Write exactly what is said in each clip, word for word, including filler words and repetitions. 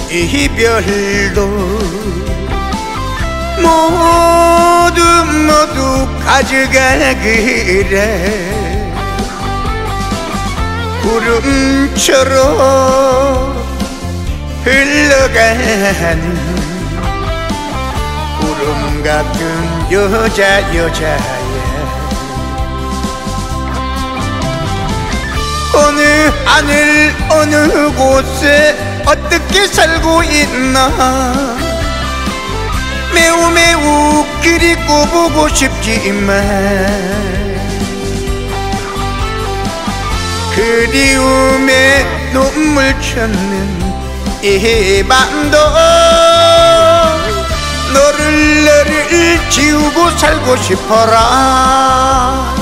이별도 모두 모두 가져가기래. 구름처럼 흘러가는 구름 같은 여자 여자야. 어느 하늘 어느 곳에 어떻게 살고 있나. 매우 매우 그리고 보고 싶지만 그리움에 눈물 쳤는 이 밤도 너를 너를 지우고 살고 싶어라.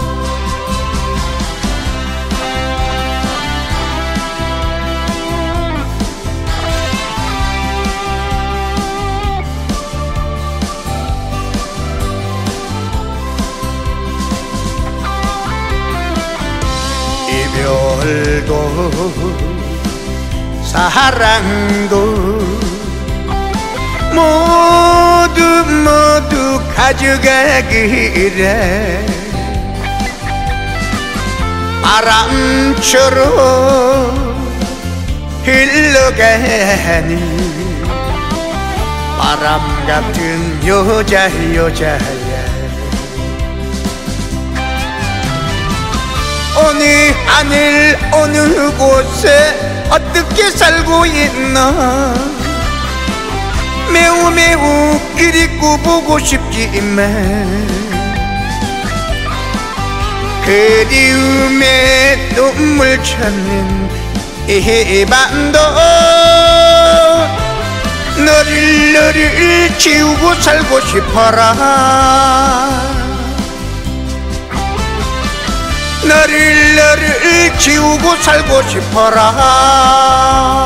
이별도 사랑도 모두 모두 가져가기래. 바람처럼 흘러가는 바람 같은 여자 여자야. 어느 하늘 어느 곳에 어떻게 살고 있나. 매우 매우 그립고 보고 싶지만 그리움에 눈물 쳤는 이 밤도 너를 너를 지우고 살고 싶어라. 너를 너를 지우고 살고 싶어라.